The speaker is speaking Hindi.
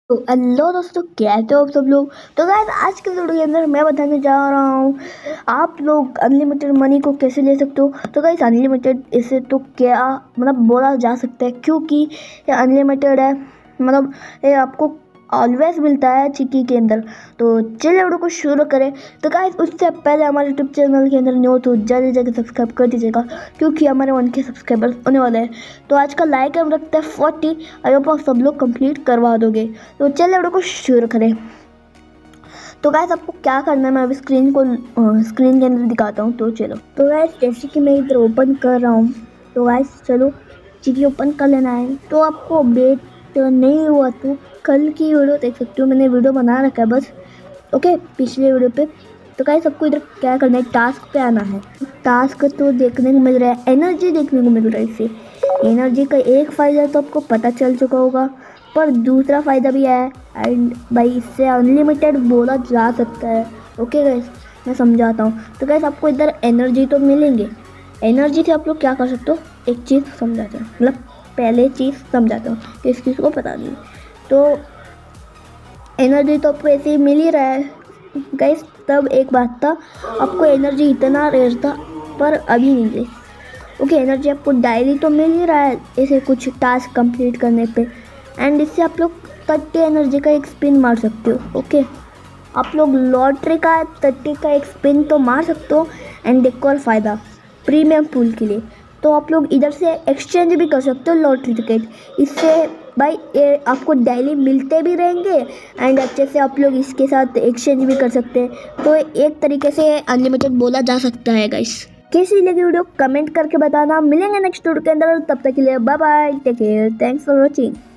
तो हेलो दोस्तों, कैसे हो आप सब लोग। तो गाइस आज के वीडियो के अंदर मैं बताने जा रहा हूँ आप लोग अनलिमिटेड मनी को कैसे ले सकते हो। तो गाइस अनलिमिटेड इसे तो क्या मतलब बोला जा सकता है, क्योंकि ये अनलिमिटेड है। मतलब ये आपको ऑलवेज मिलता है चिक्की के अंदर। तो चलिए वीडियो को शुरू करें। तो गाइस उससे पहले हमारे यूट्यूब चैनल के अंदर न्यू तो जल्दी जल्दी सब्सक्राइब कर दीजिएगा, क्योंकि हमारे 1K सब्सक्राइबर्स होने वाले हैं। तो आज का लाइक हम रखते हैं 40। आई होप आप सब लोग कंप्लीट करवा दोगे। तो चलिए वीडियो को शुरू करें। तो गाइस आपको क्या करना है, मैं अभी स्क्रीन के अंदर दिखाता हूँ। तो चलो, तो गाइस जैसे कि मैं इधर ओपन कर रहा हूँ, तो गाइस चलो चिक्की ओपन कर लेना है। तो आपको अपडेट नहीं हुआ तो कल की वीडियो देख सकते हो, मैंने वीडियो बना रखा है बस, ओके, पिछले वीडियो पे। तो गाइस सबको इधर क्या करना है, टास्क पे आना है। टास्क तो देखने को मिल रहा है, एनर्जी देखने को मिल रहा है। इससे एनर्जी का एक फ़ायदा तो आपको पता चल चुका होगा, पर दूसरा फ़ायदा भी है। एंड भाई इससे अनलिमिटेड बोला जा सकता है। ओके गाइस, मैं समझाता हूँ। तो गाइस आपको इधर एनर्जी तो मिलेंगे। एनर्जी से आप लोग क्या कर सकते हो, एक चीज़ समझाते हैं, मतलब पहले चीज़ समझाता हूँ कि इस चीज़ को पता नहीं। तो एनर्जी तो आपको ऐसे ही मिल ही रहा है गाइस। तब एक बात था, आपको एनर्जी इतना रेयर था, पर अभी नहीं है। ओके, एनर्जी आपको डायरी तो मिल ही रहा है ऐसे कुछ टास्क कंप्लीट करने पे। एंड इससे आप लोग 30 एनर्जी का एक स्पिन मार सकते हो। ओके, आप लोग लॉटरी का 30 का एक स्पिन तो मार सकते हो। एंड एक और फ़ायदा प्रीमियम पूल के लिए, तो आप लोग इधर से एक्सचेंज भी कर सकते हो लॉटरी टिकट। इससे भाई ये आपको डेली मिलते भी रहेंगे एंड अच्छे से आप लोग इसके साथ एक्सचेंज भी कर सकते हैं। तो एक तरीके से अनलिमिटेड बोला जा सकता है गाइस। कैसी लगी वीडियो कमेंट करके बताना। मिलेंगे नेक्स्ट वीडियो के अंदर, तब तक के लिए bye bye, take care, thanks for watching.